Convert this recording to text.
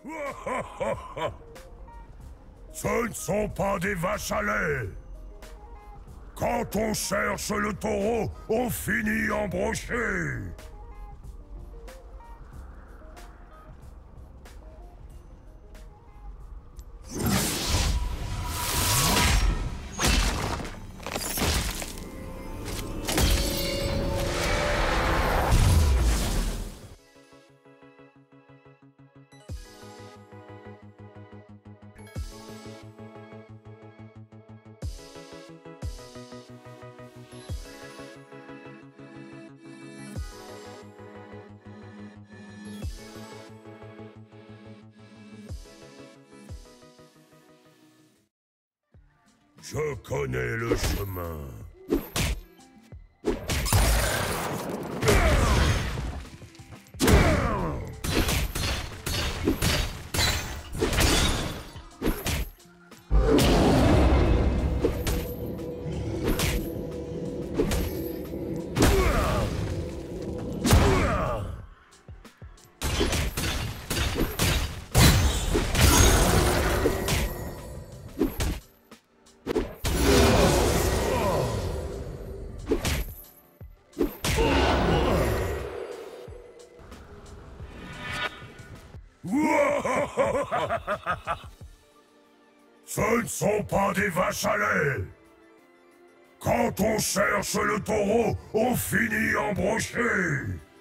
Ce ne sont pas des vaches à lait. Quand on cherche le taureau, on finit embroché. Je connais le chemin. Ce ne sont pas des vaches à lait. Quand on cherche le taureau, on finit embroché.